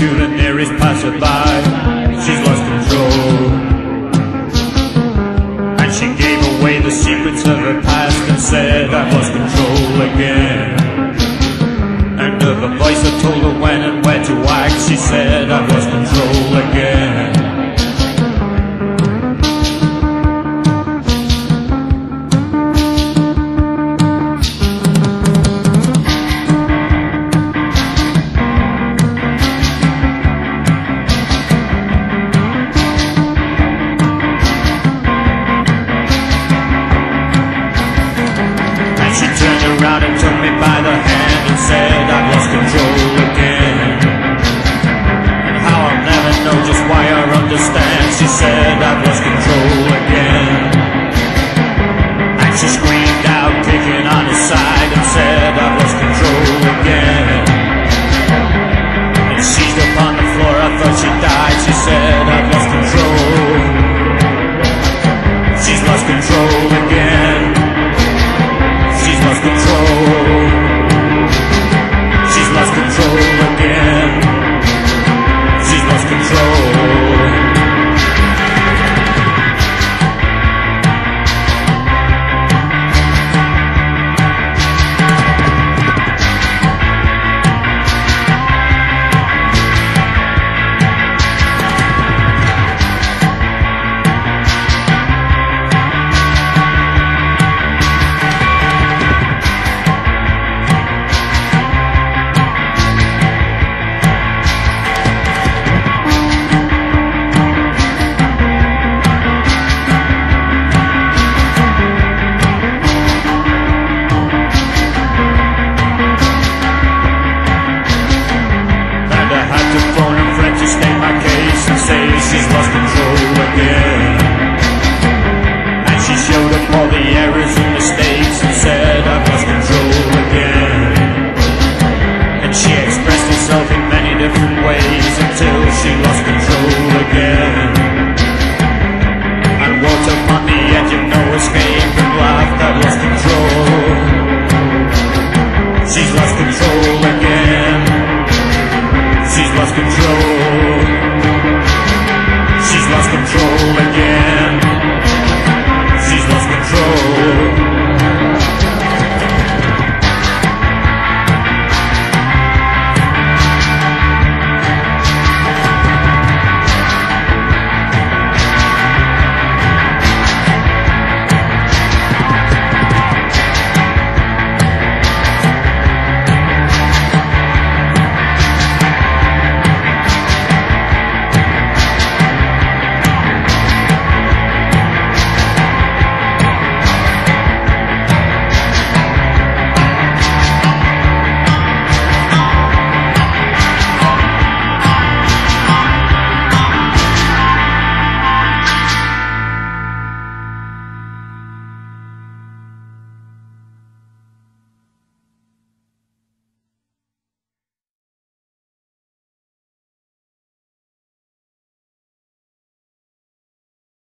to the nearest passerby. She's lost control, and she gave away the secrets of her past and said, I've lost control again. Under the voice that told her when and where to act, she said, I've lost control again. She turned around and took me by the hand and said, I've lost control again. And how I'll never know just why or understand. She said, I've lost control again. And she screamed out, kicking on his side, and said, I've lost control again. And seized upon the floor, I thought she died. She said, I've lost control. She's lost control again. She's lost control. She's lost control again. She's lost control. She's lost control again. And she showed up all the errors and mistakes and said, I've lost control again. And she expressed herself in many different ways until she lost control again. And walked up on the edge of no escape and laughed, I've lost control. She's lost control again. She's lost control.